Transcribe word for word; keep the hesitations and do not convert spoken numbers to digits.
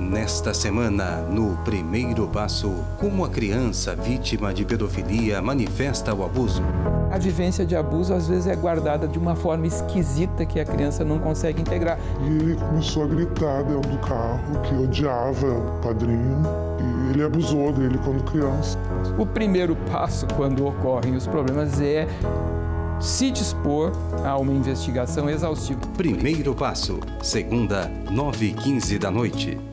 Nesta semana, no Primeiro Passo, como a criança vítima de pedofilia manifesta o abuso. A vivência de abuso, às vezes, é guardada de uma forma esquisita que a criança não consegue integrar. E ele começou a gritar dentro do carro que odiava o padrinho e ele abusou dele quando criança. O primeiro passo, quando ocorrem os problemas, é se dispor a uma investigação exaustiva. Primeiro Passo, segunda, nove e quinze da noite.